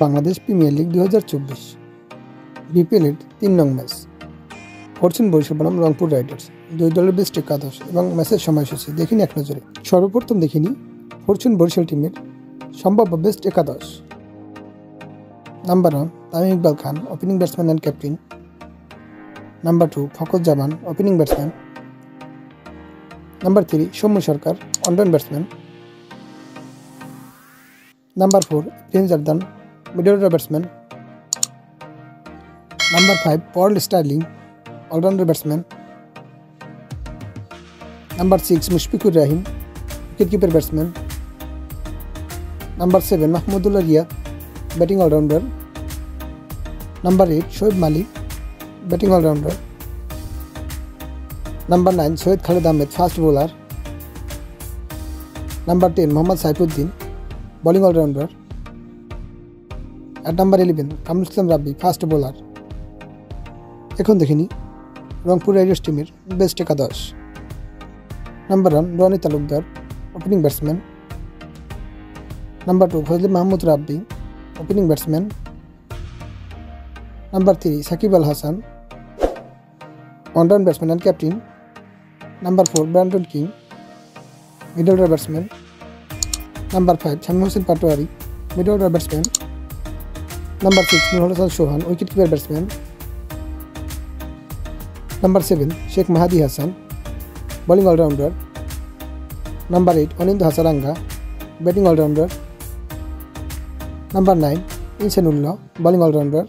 Bangladesh premier league 2024 বিপিএলের 3 নং match Fortune Barishal বনাম রংপুর রাইডার্স। দুই দলের বেস্ট একাদশ এবং ম্যাচের সময়সূচি দেখিনি এক নজরে। সর্বপ্রথম দেখিনি ফরচুন বরিশাল টিমের সম্ভাব্য বেস্ট একাদশ। Number 1 Tamim Iqbal Khan, opening batsman and captain. Number 2 Fakhar Zaman, opening batsman. Number 3 Soumya Sarkar, allround batsman. Number 4 Prince Zardan, middle order batsman. Number 5 Paul Stirling, allrounder batsman. Number 6 Mushfiqur Rahim, wicketkeeper batsman. Number 7 Mahmudullah Riyad, batting allrounder. Number 8 Shoaib Malik, batting allrounder. Number 9 Syed Khaled Ahmed, fast bowler. Number 10 Mohammad Saifuddin, bowling allrounder. At number 11 Kamrul Islam Rabbi, fast bowler. এখন দেখিনি Rangpur Riders টিমের best একাদশ। Number 1 Rony Talukdar, opening batsman. Number 2 Fazle Mahmud Rabbi, opening batsman. Number 3 Shakib Al Hasan, allround batsman and captain. Number 4 Brandon King, middle order batsman. Number 5 Shamim Hossain Patwari, middle order batsman. Number 6 Nurul Hasan Sohan, wicketkeeper batsman. Number 7 Sheikh Mahedi Hasan, bowling allrounder. Number 8 Wanindu Hasaranga, batting allrounder. Number 9 Ihsanullah, bowling allrounder.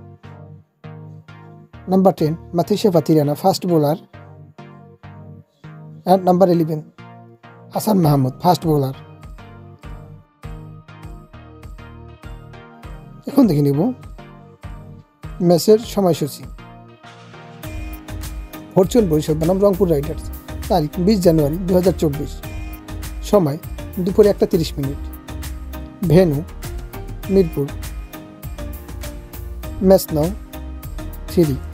Number 10 Matheesha Pathirana, fast bowler. And number 11 Hasan Mahmud, fast bowler. এখন দেখে নেব ম্যাচের সময়সূচি। Fortune Barishal বনাম Rangpur Riders, তারিখ 20 জানুয়ারি 2024, সময় দুপুরে 1:30। Venue Mirpur. Match নং 3।